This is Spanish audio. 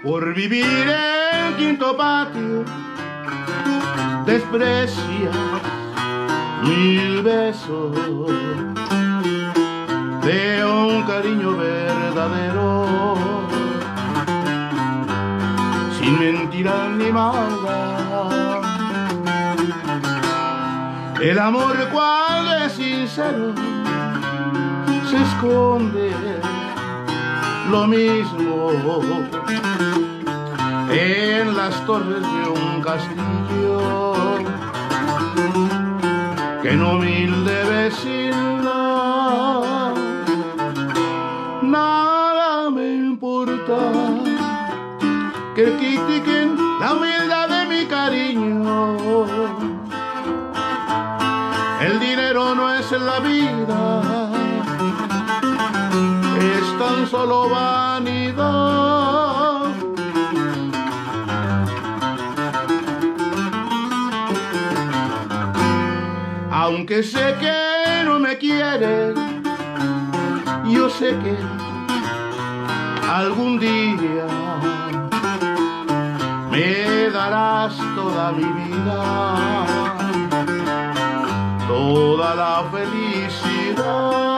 Por vivir en quinto patio desprecias 1000 besos de un cariño verdadero, sin mentiras ni maldad. El amor cuando es sincero se esconde lo mismo en las torres de un castillo que en humilde vecindad. Nada me importa que critiquen la humildad de mi cariño. El dinero no es la vida, es tan solo vanidad. Aunque sé que no me quieres, yo sé que algún día me darás toda mi vida, toda la felicidad.